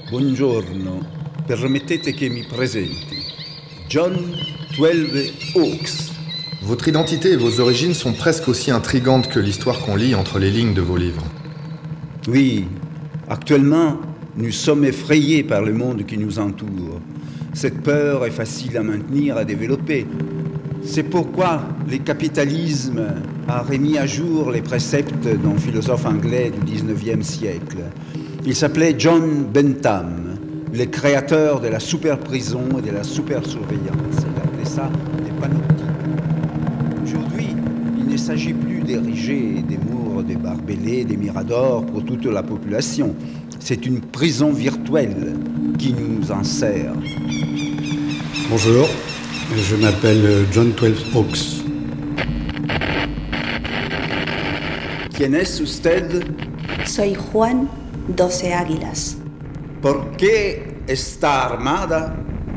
Buongiorno, permettete che mi presenti. John 12 Hawks. Votre identité et vos origines sont presque aussi intrigantes que l'histoire qu'on lit entre les lignes de vos livres. Oui, actuellement, nous sommes effrayés par le monde qui nous entoure. Cette peur est facile à maintenir, à développer. C'est pourquoi le capitalisme a remis à jour les préceptes d'un philosophe anglais du 19e siècle. Il s'appelait John Bentham, le créateur de la super-prison et de la super-surveillance. Il appelait ça les panoptiques. Aujourd'hui, il ne s'agit plus d'ériger des murs, des barbelés, des miradors pour toute la population. C'est une prison virtuelle qui nous enserre. Bonjour, je m'appelle John 12 Hawks. ¿Quién es usted? Soy Juan 12 Águilas. ¿Por qué está armada?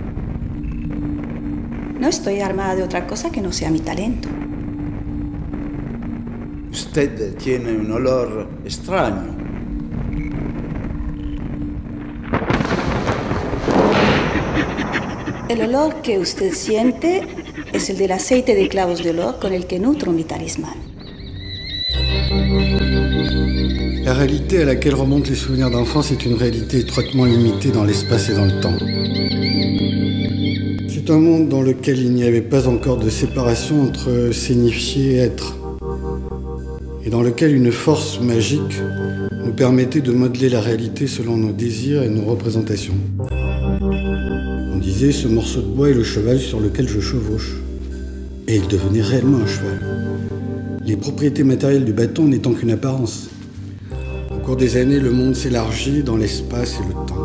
No estoy armada de otra cosa que no sea mi talento. Usted tiene un olor extraño. El olor que usted siente es el del aceite de clavos de olor con el que nutro mi talismán. La réalité à laquelle remontent les souvenirs d'enfance est une réalité étroitement limitée dans l'espace et dans le temps. C'est un monde dans lequel il n'y avait pas encore de séparation entre signifier et être, et dans lequel une force magique nous permettait de modeler la réalité selon nos désirs et nos représentations. On disait, ce morceau de bois est le cheval sur lequel je chevauche. Et il devenait réellement un cheval. Les propriétés matérielles du bâton n'étant qu'une apparence. Au cours des années, le monde s'élargit dans l'espace et le temps.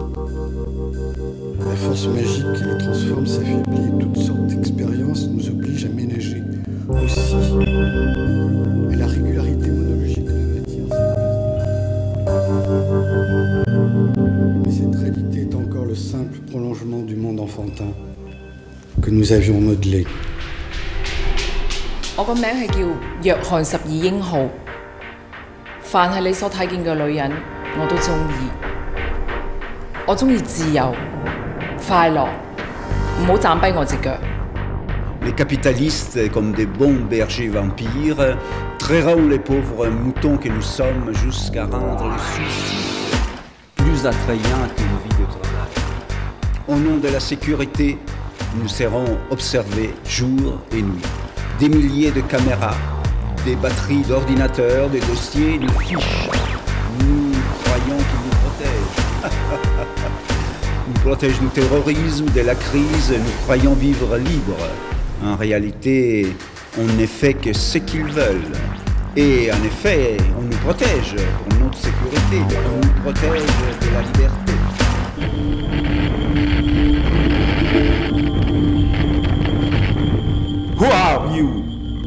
La force magique qui le transforme s'affaiblit et toutes sortes d'expériences nous obligent à ménager aussi. Et la régularité monologique de la matière. Mais cette réalité est encore le simple prolongement du monde enfantin que nous avions modelé. 我個名係叫約翰12英號。凡係你所睇見嘅女人，我都中意。我中意自由、快樂，唔好斬跛我隻腳。 Les capitalistes, comme des bons bergers vampires, trairont les pauvres moutons que nous sommes jusqu'à rendre le suicide plus attrayant qu'une vie de travail. Au nom de la sécurité, nous serons observés jour et nuit. Des milliers de caméras, des batteries d'ordinateurs, des dossiers, des fiches. Nous croyons qu'ils nous protègent. Nous protègent du terrorisme, de la crise, nous croyons vivre libres. En réalité, on ne fait que ce qu'ils veulent. Et en effet, on nous protège pour notre sécurité, on nous protège de la liberté. Who are you?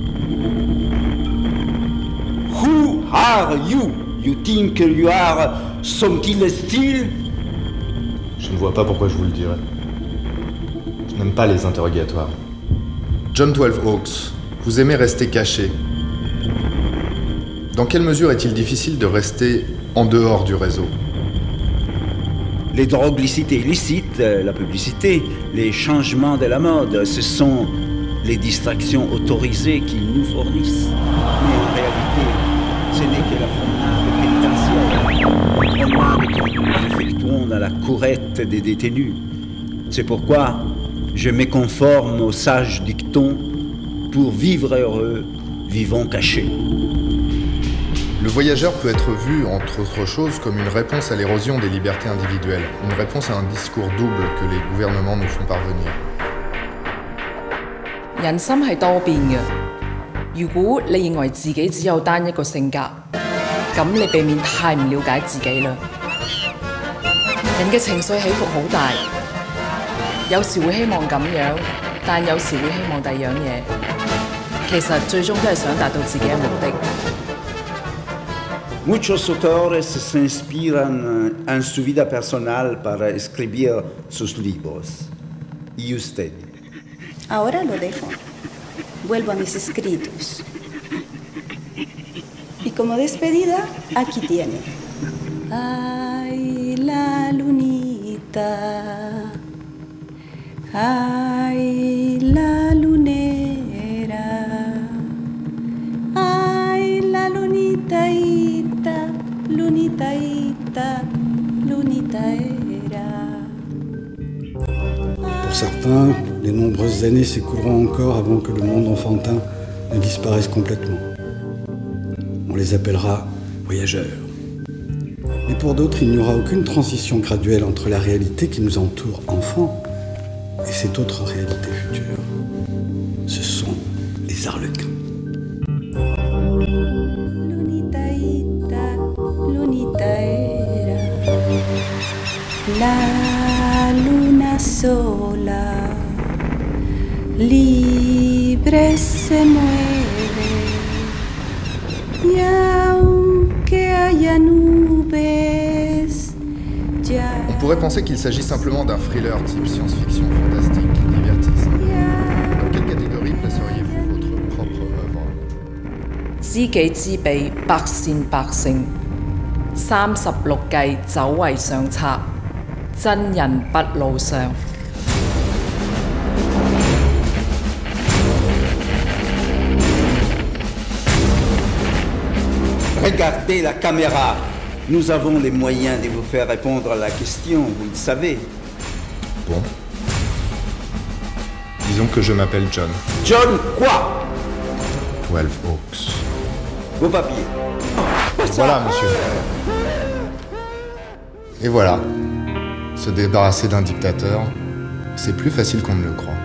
Who are you? You think you are something still? Je ne vois pas pourquoi je vous le dirais. Je n'aime pas les interrogatoires. John 12 Hawks, vous aimez rester caché. Dans quelle mesure est-il difficile de rester en dehors du réseau? Les drogues licites et illicites, la publicité, les changements de la mode, ce sont les distractions autorisées qu'ils nous fournissent. Mais en réalité, ce n'est que la promenade pénitentiaire, que nous effectuons dans la courette des détenus. C'est pourquoi je me conforme au sage dicton: pour vivre heureux, vivons cachés. Le voyageur peut être vu, entre autres choses, comme une réponse à l'érosion des libertés individuelles, une réponse à un discours double que les gouvernements nous font parvenir. 人心係多變嘅，如果你認為自己只有單一個性格，咁你避免太唔了解自己啦。人嘅情緒起伏好大，有時會希望咁樣，但有時會希望第二樣嘢。其實最終都係想達到自己嘅目的。 Muchos autores se inspiran en su vida personal para escribir sus libros. ¿Y usted? Ahora lo dejo. Vuelvo a mis escritos. Y como despedida, aquí tiene. Ay, la lunita. ay la lunera, ay la lunitaita, lunitaita, lunitaera. Pour certains, les nombreuses années s'écouleront encore avant que le monde enfantin ne disparaisse complètement. On les appellera voyageurs. Mais pour d'autres, il n'y aura aucune transition graduelle entre la réalité qui nous entoure enfants et cette autre réalité future. Ce sont les arlequins. Lunitaita, lunitaera, la luna sola, libre se mueve, y aunque haya nubes, ya. On pourrait penser qu'il s'agit simplement d'un thriller type science-fiction fantastique, divertissant. Dans quelle catégorie placeriez-vous votre propre œuvre? 知己知彼，百戰百勝，36計走為上策，真人不露相。 Regardez la caméra. Nous avons les moyens de vous faire répondre à la question, vous le savez. Bon. Disons que je m'appelle John. John quoi? 12 Hawks. Vos papiers. Voilà, monsieur. Et voilà. Se débarrasser d'un dictateur, c'est plus facile qu'on ne le croit.